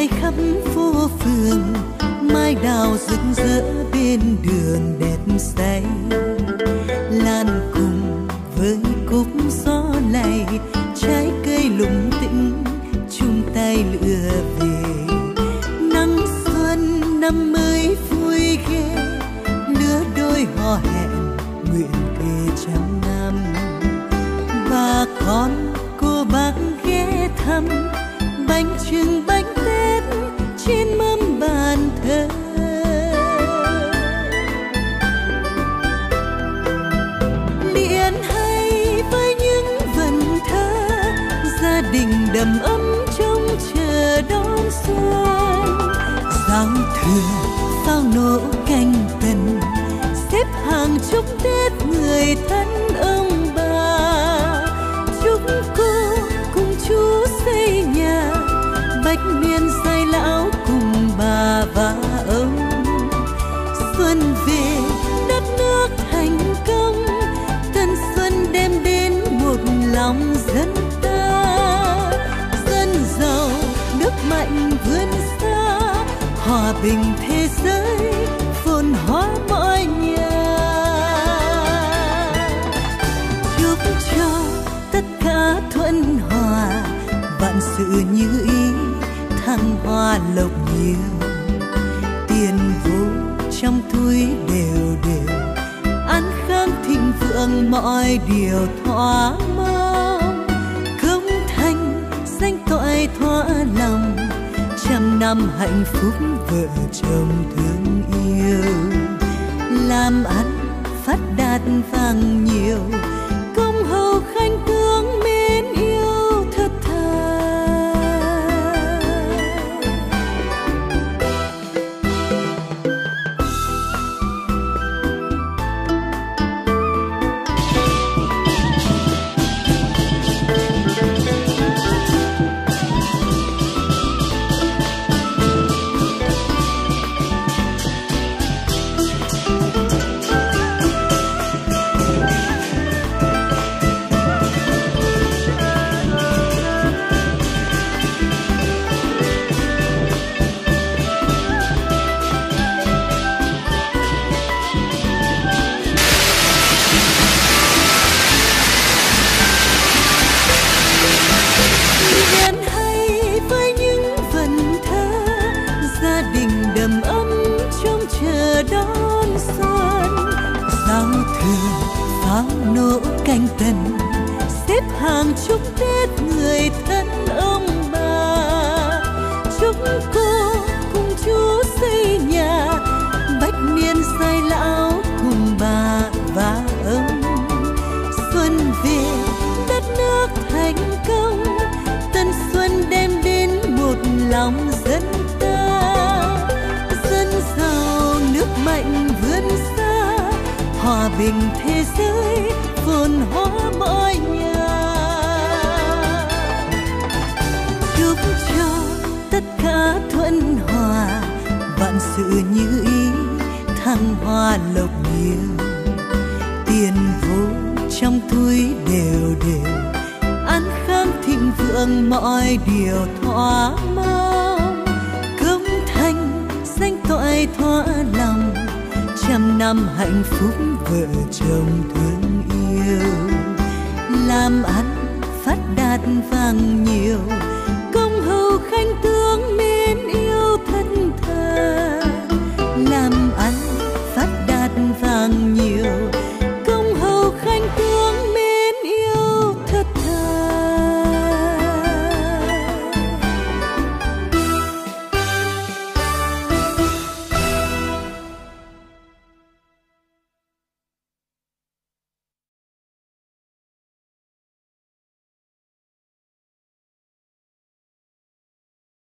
bay khắp phố phường, mai đào rực rỡ bên đường đèn say. Lan cùng với cúc gió lay, trái cây lùng tĩnh chung tay lựa về. Nắng xuân năm mới vui ghê, lứa đôi hò hẹn nguyện thề trăm năm. Bà con cô bác ghé thăm, bánh chưng bánh tét trên mâm bàn thờ. Liền hay với những vần thơ, gia đình đầm ấm trông chờ đón xuân. Giao thừa pháo nổ canh tân, xếp hàng chúc Tết người thân ông bà. Chúc cô cùng chú xây nhà, bách niên say lão cùng bà và ông. Xuân về đất nước thành công, tân xuân đem đến một lòng dân ta. Dân giàu nước mạnh vươn xa, hòa bình thế giới phồn hoa mọi nhà. Chúc cho tất cả thuận hòa, vạn sự như ý, thăng hoa lộc nhiều. Tiền vô trong túi đều đều, an khang thịnh vượng mọi điều thỏa mong. Công thành danh toại thỏa lòng, trăm năm hạnh phúc vợ chồng thương yêu. Làm ăn phát đạt vàng nhiều, công hầu khanh tướng mến yêu thật thà. Đón xuân giao thừa pháo nổ canh tân, xếp hàng chúc Tết người thân ông bà. Chúc cô cùng chú xây nhà, bách niên say lão cùng bà và ông. Xuân về đất nước thành công, tân xuân đem đến một lòng dân ta. Dân giàu nước mạnh vươn xa, hòa bình thế giới phồn hoa mọi nhà. Chúc cho tất cả thuận hòa, vạn sự như ý, thăng hoa lộc nhiều. Tiền vô trong túi đều đều, an khang thịnh vượng mọi điều thỏa mong. Công thành danh toại thỏa lòng, trăm năm hạnh phúc vợ chồng thương yêu. Làm ăn phát đạt vàng nhiều, công hầu khanh tướng